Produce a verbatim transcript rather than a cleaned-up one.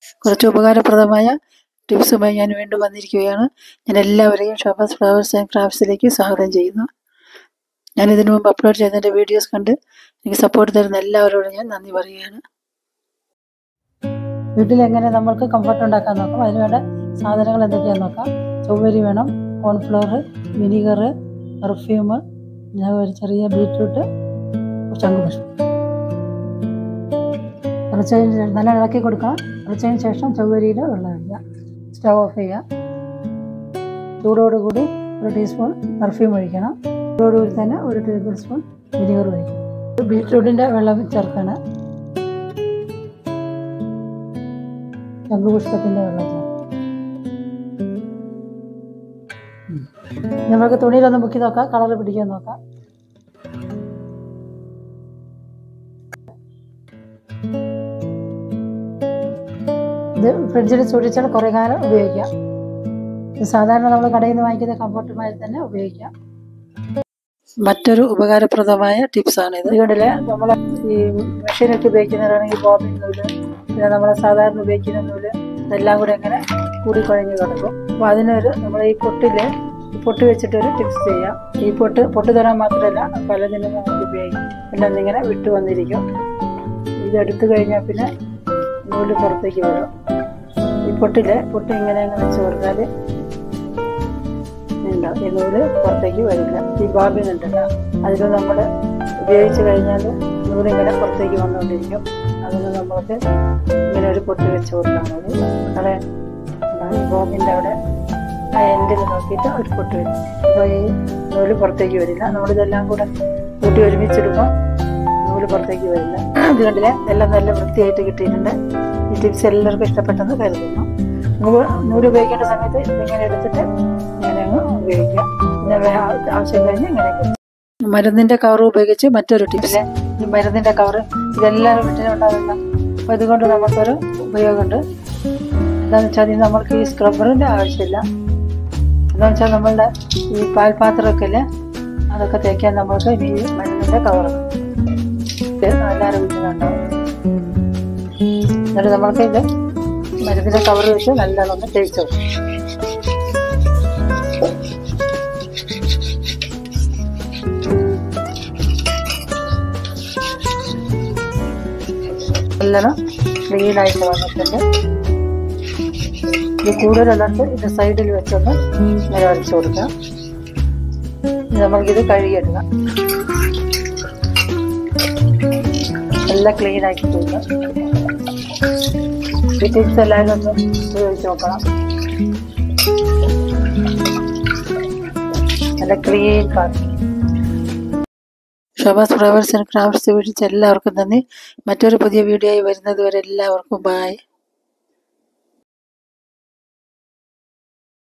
കുറച്ച് ഉപകാരപ്രദമായ ടിപ്സുമായി ഞാൻ വീണ്ടും വന്നിരിക്കുകയാണ്. ഞാൻ എല്ലാവരെയും ഷോബാസ് ഫ്ലവേഴ്സ് ആൻഡ് ക്രാഫ്റ്റ്സിലേക്ക് സ്വാഗതം ചെയ്യുന്നു. ഞാൻ ഇതിനു മുമ്പ് അപ്ലോഡ് ചെയ്ത എൻ്റെ വീഡിയോസ് കണ്ട് എനിക്ക് സപ്പോർട്ട് തരുന്ന എല്ലാവരോടും ഞാൻ നന്ദി പറയുകയാണ്. വീട്ടിലെങ്ങനെ നമ്മൾക്ക് കംഫർട്ട് ഉണ്ടാക്കാൻ നോക്കാം. അതിനുവേണ്ട സാധനങ്ങൾ എന്തൊക്കെയാണെന്ന് നോക്കാം. ചൊവ്വരി വേണം, കോൺഫ്ലവർ, വിനീഗർ, പെർഫ്യൂം, ഒരു ചെറിയ ബീറ്റ്റൂട്ട്, ശംഖുപുഷ്പം. കുറച്ചതിന് നല്ല ഇളക്കി കൊടുക്കണം. കുറച്ചതിന് ശേഷം ചൊവ്വരിയിൽ വെള്ളം ഒഴിക്കുക. സ്റ്റവ് ഓഫ് ചെയ്യുക. ചൂടോടുകൂടി ഒരു ടീസ്പൂൺ പെർഫ്യൂം ഒഴിക്കണം. ചൂടോടുകൂടി തന്നെ ഒരു ടേബിൾ സ്പൂൺ വിനീഗർ ഒഴിക്കണം. ബീറ്റ്റൂട്ടിൻ്റെ വെള്ളം ചേർക്കണം. ശംഖുപുഷ്പത്തിൻ്റെ വെള്ളം ചേർക്കണം. നമുക്ക് തുണിയിലൊന്ന് മുക്കി നോക്കാം, കളർ പിടിക്കാൻ നോക്കാം. ഇത് ഫ്രിഡ്ജിൽ സൂക്ഷിച്ചാൽ കുറേ കാലം ഉപയോഗിക്കാം. സാധാരണ നമ്മൾ കടയിൽ നിന്ന് വാങ്ങിക്കുന്ന കംഫർട്ടുമായി തന്നെ ഉപയോഗിക്കാം. മറ്റൊരു ഉപകാരപ്രദമായ ടിപ്സാണ് ഇത്. ഇതുകൊണ്ടില്ലേ നമ്മൾ ഈ മെഷീനൊക്കെ ഉപയോഗിക്കുന്നവരാണെങ്കിൽ ബോബിൻ നൂല്, പിന്നെ നമ്മൾ സാധാരണ ഉപയോഗിക്കുന്ന നൂല്, ഇതെല്ലാം കൂടെ ഇങ്ങനെ കൂടിക്കുഴഞ്ഞ് കിടക്കും. അപ്പോൾ അതിനൊരു നമ്മൾ ഈ പൊട്ടില് പൊട്ട് വെച്ചിട്ടൊരു ടിപ്സ് ചെയ്യാം. ഈ പൊട്ട് പൊട്ട് തരാൻ മാത്രമല്ല പലതിനും നമുക്ക് ഉപയോഗിക്കും. പിന്നെ ഒന്നിങ്ങനെ വിട്ടു വന്നിരിക്കും. ഇതെടുത്തു കഴിഞ്ഞാൽ പിന്നെ നൂല് പുറത്തേക്ക് വരും. ഈ പൊട്ടില് പൊട്ട് ഇങ്ങനെ അങ്ങ് വെച്ച് കൊടുത്താൽ ഉണ്ടാവും, ഈ നൂല് പുറത്തേക്ക് വരില്ല. ഈ ബോബിൻ ഉണ്ടല്ലോ, അതിൽ നമ്മൾ ഉപയോഗിച്ച് കഴിഞ്ഞാൽ നൂലിങ്ങനെ പുറത്തേക്ക് വന്നുകൊണ്ടിരിക്കും. അതിന് നമ്മൾക്ക് ഇങ്ങനെ ഒരു പൊട്ട് വെച്ച് കൊടുത്താൽ മതി. അവിടെ ഈ ബോബിൻ്റെ അവിടെ ആ എൻഡിൽ നോക്കിയിട്ട് ഒരു പൊട്ട് വരും. അപ്പോൾ ഈ നൂല് പുറത്തേക്ക് വരില്ല. നമ്മളിതെല്ലാം കൂടെ കൂട്ടി ഒരുമിച്ചിടുമ്പോൾ നൂല് പുറത്തേക്ക് വരില്ല. അതുകൊണ്ടില്ലേ എല്ലാം നല്ല വൃത്തിയായിട്ട് കിട്ടിയിട്ടുണ്ട്. ഈ ടിപ്സ് എല്ലാവർക്കും ഇഷ്ടപ്പെട്ടെന്ന് കരുതുന്നു. നൂല് നൂല് ഉപയോഗിക്കേണ്ട സമയത്ത് ഇതിങ്ങനെ എടുത്തിട്ട് ഇങ്ങനെ അങ്ങ് ഉപയോഗിക്കാം. പിന്നെ ആവശ്യം കഴിഞ്ഞ് ഇങ്ങനെ. മരുന്നിൻ്റെ കവർ ഉപയോഗിച്ച് മറ്റൊരു ടിപ്സ്. ഈ മരുന്നിൻ്റെ കവർ ഇതെല്ലാവരും വീട്ടിലും ഉണ്ടാവില്ല. അപ്പോൾ ഇതുകൊണ്ട് നമുക്കൊരു ഉപയോഗമുണ്ട്. എന്താണെന്ന് വെച്ചാൽ ഇത് നമ്മൾക്ക് ഈ സ്ക്രബ്ബറിൻ്റെ ആവശ്യമില്ല. എന്താണെന്ന് വെച്ചാൽ നമ്മളുടെ ഈ പാൽപാത്രമൊക്കെ അല്ലേ, അതൊക്കെ തേക്കാൻ നമ്മൾക്ക് ഈ മരുന്നിൻ്റെ കവർ എല്ലാവരും വീട്ടിലുണ്ടാവും. എന്നിട്ട് നമ്മൾക്ക് ഇത് മരുന്നിൻ്റെ കവർ വെച്ച് നല്ലോണം തേച്ച് നല്ലോണം ക്ലീനായിട്ട് വന്നിട്ടുണ്ട്. ഇത് കൂടുതലുള്ളത് ഇത് സൈഡിൽ വെച്ചൊന്ന് ഇങ്ങനെ വരച്ചു കൊടുക്കാം. നമ്മൾക്കിത് കഴുകിയെടുക്കാം. എല്ലാം ക്ലീൻ ആക്കി കൊടുക്കാം. ഈ ടിപ്സ് എല്ലാവരും ഒന്ന് ഉപയോഗിച്ച് നോക്കണം. നല്ല ക്ലീൻ പാത്രം. ഷോബാസ് ഫ്ലവേഴ്സ് ആൻഡ് ക്രാഫ്റ്റ്സ് വീഡിയോസ് എല്ലാവർക്കും നന്ദി. മറ്റൊരു പുതിയ വീഡിയോ ആയി വരുന്നത് വരെ എല്ലാവർക്കും ബൈ.